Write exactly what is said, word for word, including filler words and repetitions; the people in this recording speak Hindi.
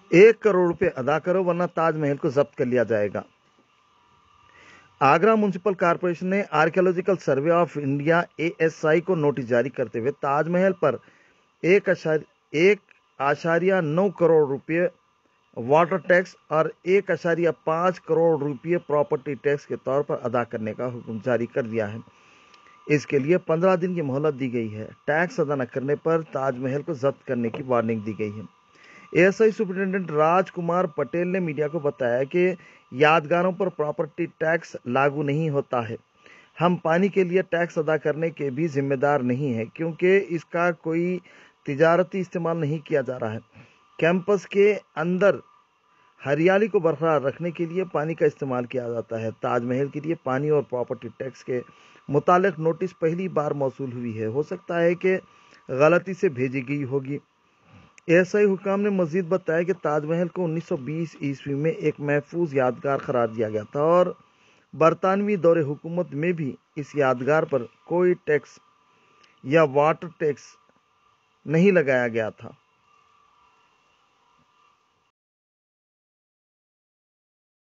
एक करोड़ रुपए अदा करो वरना ताजमहल को जब्त कर लिया जाएगा। आगरा म्युनिसिपल कॉर्पोरेशन ने archaeological survey of India A S I को नोटिस जारी करते हुए ताजमहल पर एक एक आशारिया नौ करोड़ रुपये वाटर टैक्स और एक आशारिया पाँच करोड़ रुपये प्रॉपर्टी टैक्स के तौर पर अदा करने का हुक्म जारी कर दिया है। इसके लिए पंद्रह दिन की मोहलत दी गई है। टैक्स अदा न करने पर ताजमहल को जब्त करने की वार्निंग दी गई है। एएसआई सुपरिटेंडेंट राजकुमार पटेल ने मीडिया को बताया कि यादगारों पर प्रॉपर्टी टैक्स लागू नहीं होता है। हम पानी के लिए टैक्स अदा करने के भी जिम्मेदार नहीं है क्योंकि इसका कोई तिजारती इस्तेमाल नहीं किया जा रहा है। कैंपस के अंदर हरियाली को बरकरार रखने के लिए पानी का इस्तेमाल किया जाता है। ताजमहल के लिए पानी और प्रॉपर्टी टैक्स के मुतालिक नोटिस पहली बार मौसूल हुई है। हो सकता है कि गलती से भेजी गई होगी। एएसआई हुकाम ने मजीद बताया कि ताजमहल को उन्नीस सौ बीस ईस्वी में एक महफूज यादगार करार दिया गया था और बरतानवी दौरे हुकूमत में भी इस यादगार पर कोई टैक्स या वाटर टैक्स नहीं लगाया गया था।